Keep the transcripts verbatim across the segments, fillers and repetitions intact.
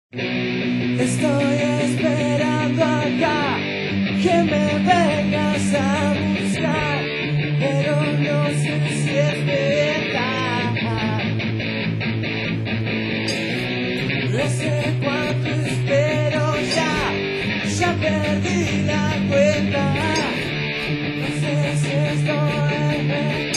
Estoy esperando acá que me vengas a buscar, pero no sé si es verdad. No sé cuánto espero ya, ya perdí la cuenta. No sé si esto es verdad.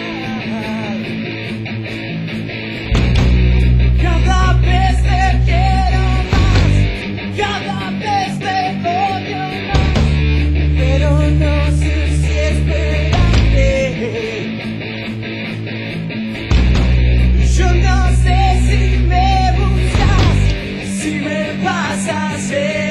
Cada vez te quiero más, cada vez te odio más, pero no sé si esperarte. Yo no sé si me buscas, si me vas a hacer.